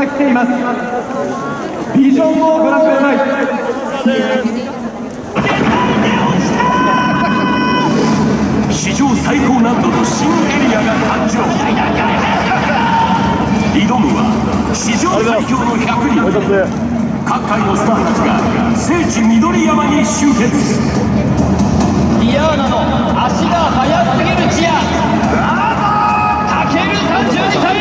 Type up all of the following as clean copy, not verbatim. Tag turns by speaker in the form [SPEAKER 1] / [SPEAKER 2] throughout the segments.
[SPEAKER 1] が来ています。ビジョンをご覧ください。
[SPEAKER 2] 史上最高難度の新エリアが誕生。挑むは史上最強の100人。各界のスターたちが聖地緑山に集結。
[SPEAKER 3] ディアーナの足が速すぎるチアタケル32歳、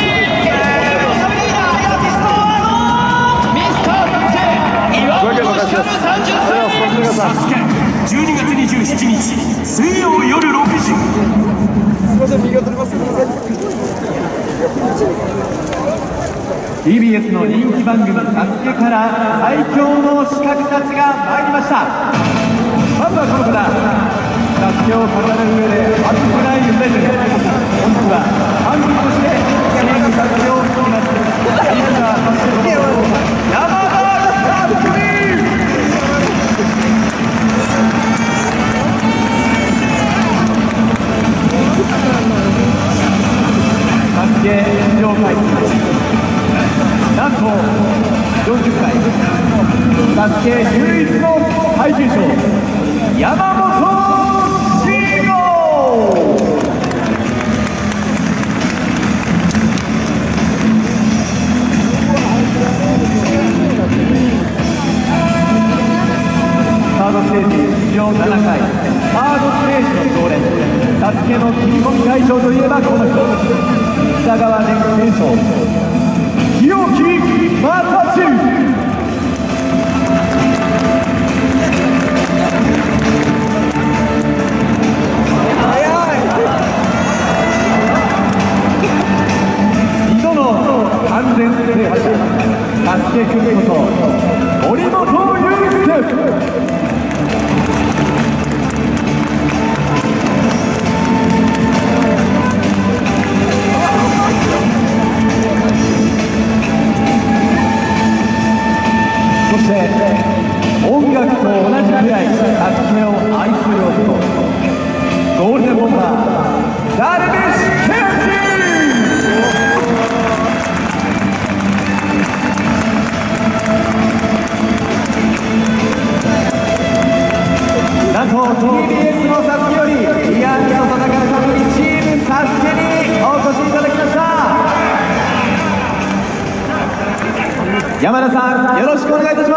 [SPEAKER 3] ミスターサスケ岩本光30歳。
[SPEAKER 2] サスケ12月27日水曜夜6時。
[SPEAKER 1] すみません、右を取ります。TBS の人気番組「サスケから最強の刺客たちが参りました。まずはこの方、サスケを語る上で外せないレジェンド。本日はファンとしてチームサスケを率いますミスターサスケこと山田勝美。サスケ出場回数なんと40回。サスケ唯一の最重賞山本慎吾。サードステージ出場7回、サードステージの常連、サスケの切り込み会長といえばこの人、北川電機連勝日置正志。2度の完全制覇者サスケ君こと森本裕介。そして音楽と同じくらいサスケを愛する男、ゴールデンボンバーダルビッシュ健二。なんと TBS のサスケよりリアルと戦うためにチームサスケにお越しいただきました。山田さん、よろしくお願いいたします。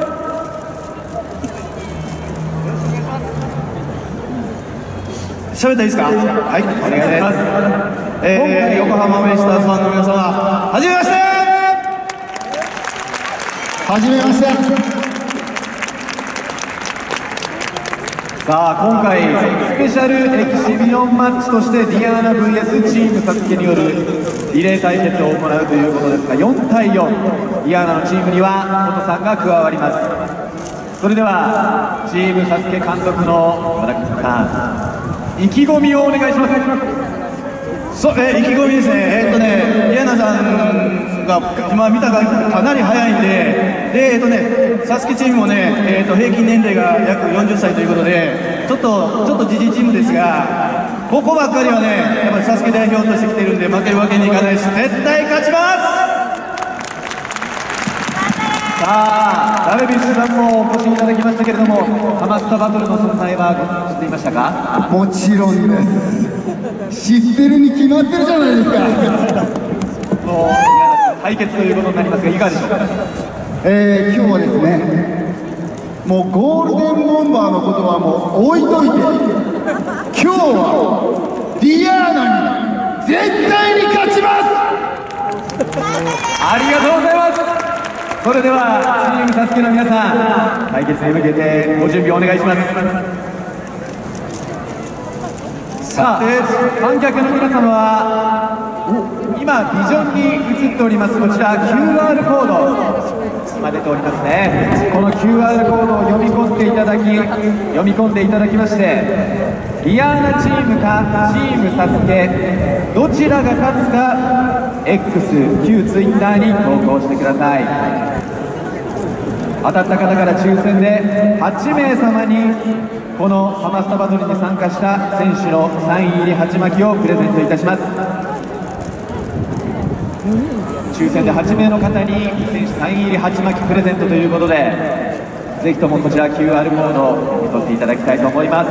[SPEAKER 4] 喋ったらいいですか。はい、お願いします。横浜ベイスターズファンの皆様、はじめまして。はじめまして。
[SPEAKER 1] さあ、今回スペシャルエキシビジョンマッチとしてディアーナ VS チームサスケによるリレー対決を行うということですが、4対4、ディアーナのチームには元さんが加わります。それではチームサスケ監督の村上さん、意気込みをお願いします。
[SPEAKER 4] 意気込みですね。ディアーナさんが今見たがかなり早いんで、サスケチームもね、平均年齢が約40歳ということで、ちょっとじじいチームですが、ここばっかりはね、やっぱりサスケ代表として来てるんで負けるわけにいかないです。絶対勝ちます。
[SPEAKER 1] さあ、ダルビッシュさんもお越しいただきましたけれども、ハマスタバトルの存在は知っていましたか？
[SPEAKER 5] もちろんです。知ってるに決まってるじゃないですか。
[SPEAKER 1] もう対決ということになりますが、いかがでしょうか？
[SPEAKER 5] 今日はですね、もうゴールデンボンバーのことはもう置いといて、今日はディアーナに絶対に勝ちます。
[SPEAKER 1] ありがとうございます。それではチームサスケの皆さん、対決に向けてご準備お願いします。さあ、観客の皆様は今ビジョンに映っておりますこちら QR コード、今出ておりますね。この QR コードを読み込んでいただきまして、ディアーナチームかチームサスケどちらが勝つか X 旧 Twitter に投稿してください。当たった方から抽選で8名様にこのハマスタバトルに参加した選手のサイン入り鉢巻きをプレゼントいたします。 抽選で8名の方に選手サイン入り鉢巻きプレゼントということで、ぜひともこちら QR コードを読み取っていただきたいと思います。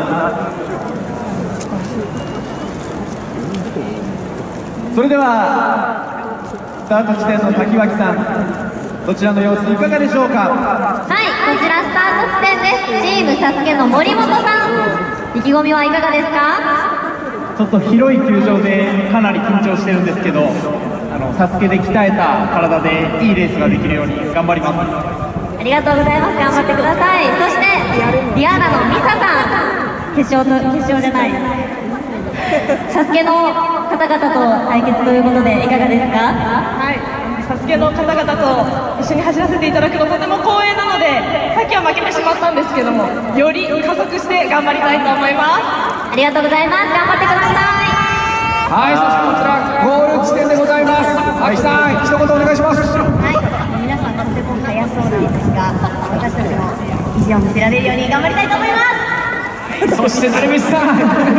[SPEAKER 1] それではスタート地点の滝脇さん、どちらの様子いかがでしょうか。
[SPEAKER 6] はい、こちらスタート地点です。チームサスケの森本さん、意気込みはいかがですか。
[SPEAKER 4] ちょっと広い球場でかなり緊張してるんですけど、サスケで鍛えた体でいいレースができるように頑張ります。
[SPEAKER 6] ありがとうございます。頑張ってください。そしてディアナのミサさん、決勝じゃないサスケの方々と対決ということでいかがですか。
[SPEAKER 7] はい、サスケの方々と一緒に走らせていただくのとても光栄なので、さっきは負けてしまったんですけども、より加速して頑張りたいと思います。
[SPEAKER 6] ありがとうございます。頑張ってください。
[SPEAKER 3] はい、そしてこちらゴール地点でございます。秋さん、一言お願いします。
[SPEAKER 6] はい、皆さんとても速そうなんですが、私たちも意地を見せられるように頑張りたいと思います。
[SPEAKER 3] そして成道さん、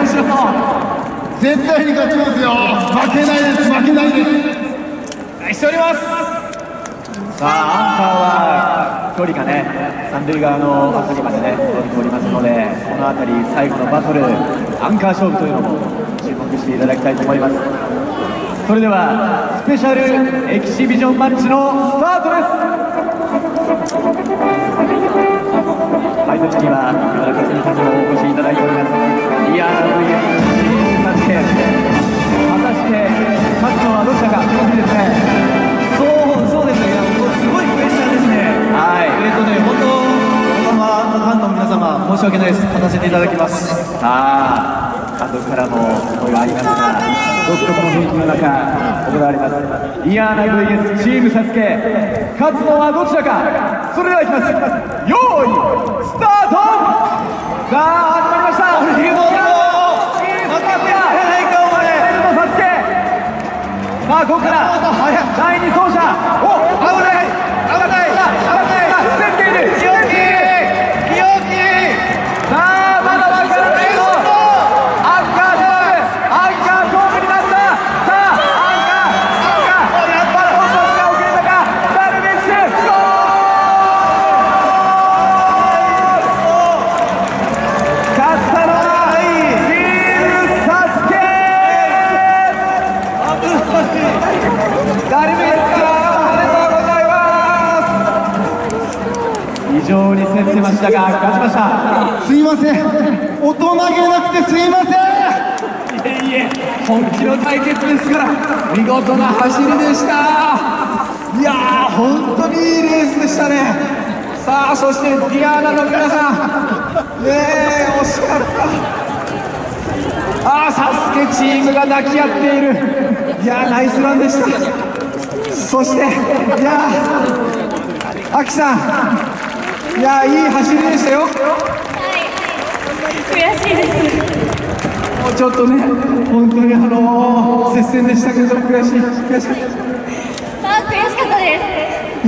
[SPEAKER 5] 絶対に勝ちますよ。負けないです、負けないです。
[SPEAKER 3] 期待しております。
[SPEAKER 1] さあアンカーは距離がね三塁側の辺りまでね伸びておりますので、この辺り最後のバトルアンカー勝負というのも注目していただきたいと思います。それではスペシャルエキシビジョンマッチのスタートです。解説には今田克美さんにもお越しいただいております。リアル VS サスケ、果たして勝つのはどちらか。楽しみですね。
[SPEAKER 4] そうですね、すごいプレッシャーですね。
[SPEAKER 1] はい、
[SPEAKER 4] 本当、ファンの皆様、申し訳ないです、勝たせていただきます。
[SPEAKER 1] さあ、監督からも声がありますが、独特の雰囲気の中、行われます。リアーナ VS チームサスケ、勝つのはどちらか。それではいきます。用意、スタート。さあ、始まりました。さあ、ここから第2走者、お、危ない競っている日置。さあ、まだ分からないぞ。アンカー勝負になった。さあ、アンカーバトントスが遅れたか。ダルビッシュゴール。勝ったのはチームサスケ。ダルビッシュさん、おめでとうございます。非常に競ってましたが勝ちました。
[SPEAKER 5] すいません、大人げなくてすいません。
[SPEAKER 3] いえいえ、本気の対決ですから、見事な走りでした。いやー、本当にいいレースでしたね。さあ、そしてディアーナの皆さん、ねえ、惜しかった。サスケチームが抱き合っている。いやー、ナイスランでした。そして、いやー、アキさん、いやー、いい走りでしたよ。
[SPEAKER 7] はい、悔しいです。
[SPEAKER 3] もうちょっとね、本当に接戦でしたけど、悔しかった。
[SPEAKER 6] 悔しかったです。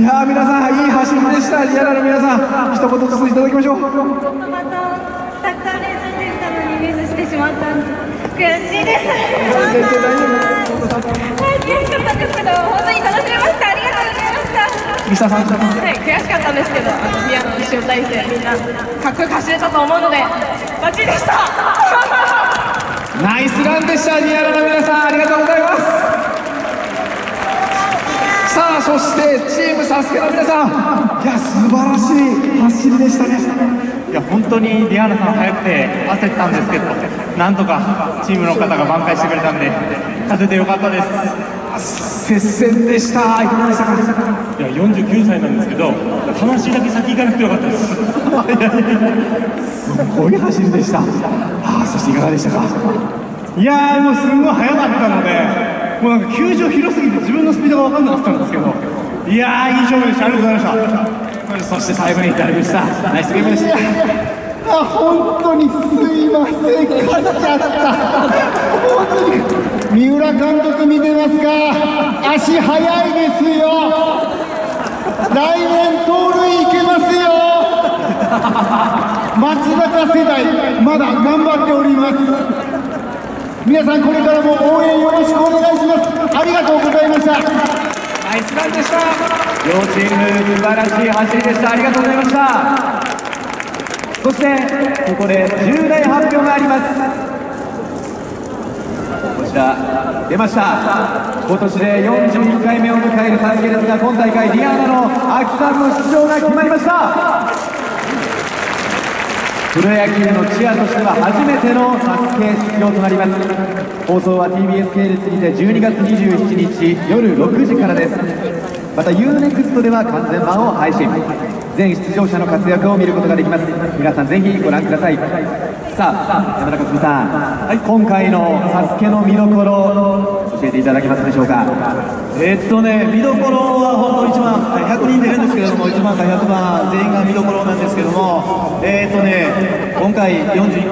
[SPEAKER 3] いやー、皆さん、いい走りでした。リアルの皆さん、一言ずついただきましょう。
[SPEAKER 6] バトンたくさん練習してたのにミスしてしまったんで悔しいです。はい、悔しかったんですけど、本当に楽しめました。ありがとうございました。
[SPEAKER 3] ミサさん、
[SPEAKER 7] はい、悔しかったんですけど、ディアナの集大成、みんなかっこよく走れたと思うので、バッチリでした。
[SPEAKER 3] ナイスランでした。ディアナの皆さん、ありがとうございます。さあ、そしてチームサスケの皆さん、いや、素晴らしい走りでしたね。
[SPEAKER 4] いや、本当にディアーナさん速くて焦ったんですけど、なんとかチームの方が挽回してくれたんで、勝ててよかったです。
[SPEAKER 3] 接戦でした。いかがでしたか。
[SPEAKER 8] いや、49歳なんですけど、魂だけ先行かなくてよかったです。
[SPEAKER 3] すごい走りでした。そしていかがでしたか。
[SPEAKER 4] いやー、もうすごい速かったので、もうなんか球場広すぎて自分のスピードが分かんなかったんですけど、いやー、いい勝負でした。ありがとうございました。
[SPEAKER 3] そして最後にダルビッシュさん、ナイスゲームでした。
[SPEAKER 5] 本当にすいません、勝っちゃった。本当に三浦監督見てますか。足速いですよ。来年盗塁いけますよ。松坂世代まだ頑張っております。皆さんこれからも応援よろしくお願いします。ありがとうございました。
[SPEAKER 3] ナイスランでした。両チーム素晴らしい走りでした。ありがとうございました。そしてここで重大発表があります。こちら出ました。今年で41回目を迎えるサスケですが、今大会ディアーナの秋さんの出場が決まりました。プロ野球のチアとしては初めてのサスケ出場となります。放送は TBS 系列にて12月27日夜6時からです。また UNEXT では完全版を配信、全出場者の活躍を見ることができます。皆さんぜひご覧ください。さあ、山中澄さん、今回のサスケの見どころ教えていただけますでしょうか。
[SPEAKER 4] 見どころは本当1番、100人出るんですけれども、1番から100番全員が見どころなんですけども、今回41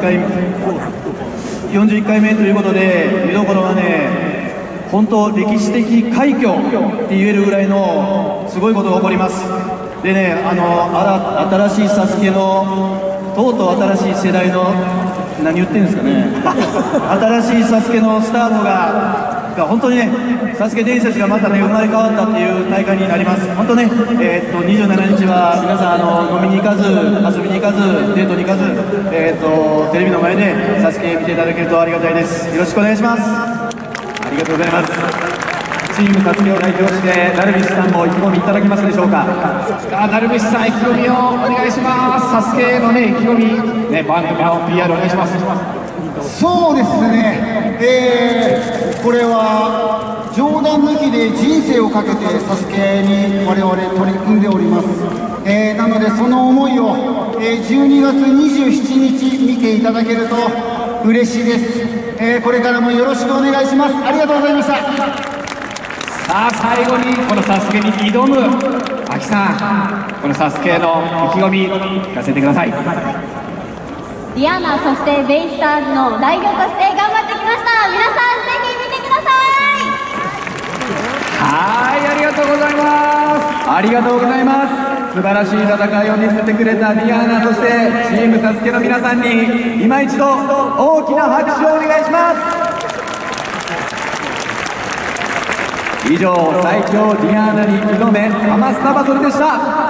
[SPEAKER 4] 回目ということで、見どころはね、本当歴史的快挙って言えるぐらいのすごいことが起こります。でね、新しいサスケのとうとう新しい世代の何言ってるんですかね新しいサスケのスタートが本当にね、サスケ伝説がまたね生まれ変わったっていう大会になります。本当ね、27日は皆さん飲みに行かず、遊びに行かず、デートに行かず、テレビの前でサスケ見ていただけるとありがたいです。よろしくお願いします。
[SPEAKER 3] ありがとうございます。チームサスケを代表してダルビッシュさんも意気込みいただけますでしょうか。
[SPEAKER 1] ダルビッシュさん、意気込みをお願いします。サスケのね、意気込み、ね、番組の PR お願いします。
[SPEAKER 5] そうですね、これは冗談抜きで人生をかけてサスケに我々取り組んでおります。なのでその思いを、12月27日見ていただけると嬉しいです。これからもよろしくお願いします。ありがとうございました。
[SPEAKER 3] さあ、最後にこのサスケに挑む秋さん、このサスケの意気込み聞かせてください。
[SPEAKER 6] ディアーナ、そしてベイスターズの代表として頑張ってきました。皆さんぜひ見てください。
[SPEAKER 3] はい、ありがとうございます。ありがとうございます。素晴らしい戦いを見せてくれたディアーナ、そしてチームサスケの皆さんに今一度大きな拍手をお願いします。以上、最強ディアーナに挑めハマスタバトルでした。